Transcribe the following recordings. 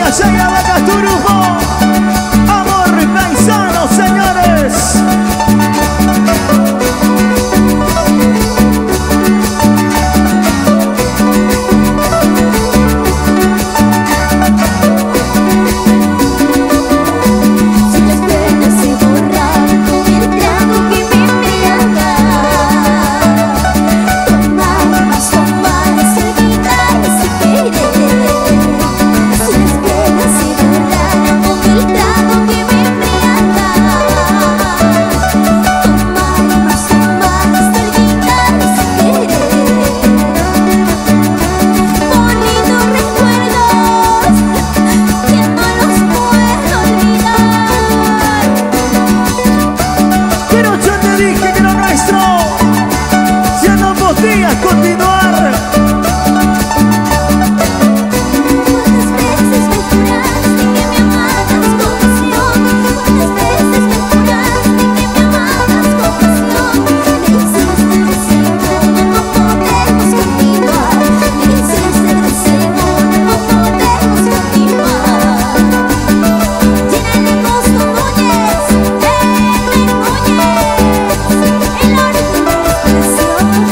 allá en la vaca Turufo. Amor paisano, señores. Continuar. ¿Cuántas veces me juraste que me amabas con pasión? ¿Cuántas veces me juraste que me amabas con pasión? Me hiciste deseo, no podemos continuar. Me hiciste deseo, no podemos continuar. Llena de gusto Núñez, el oro de mi expresión.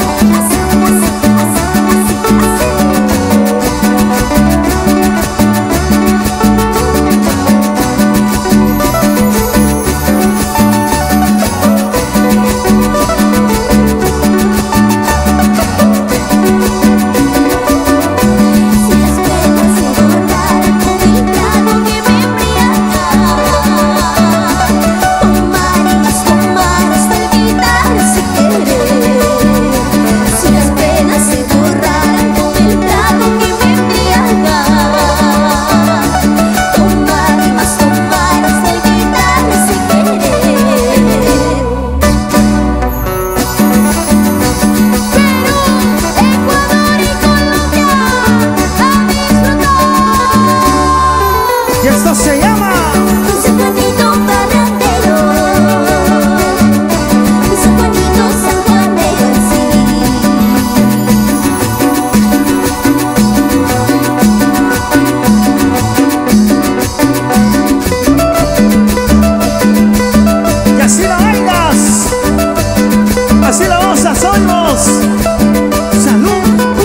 Y esto se llama San Juanito Parrandero, San Juanito Sanjuanero en sí. y así la bailas, así la gozas, oímos. Salud.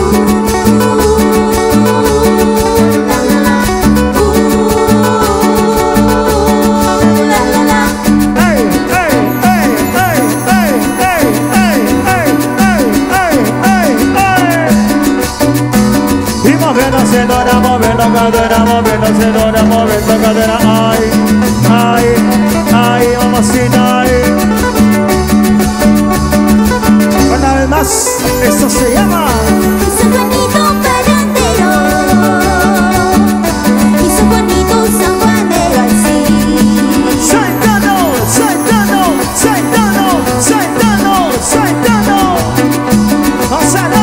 Moviendo cadera, ay, ay, ay, mamacita, ay. Una vez más, esto se llama San Juanito Parrandero y San Juanito Sanjuanero en sí. saltando, saltando, saltando, saltando, saltando. ¡Gózalo!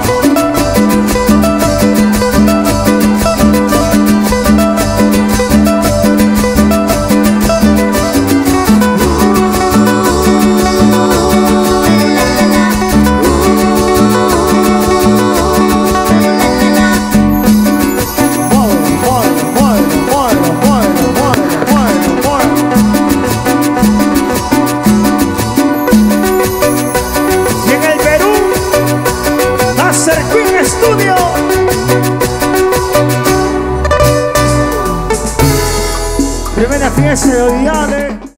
Estudio. Primera fiesta de Odiales.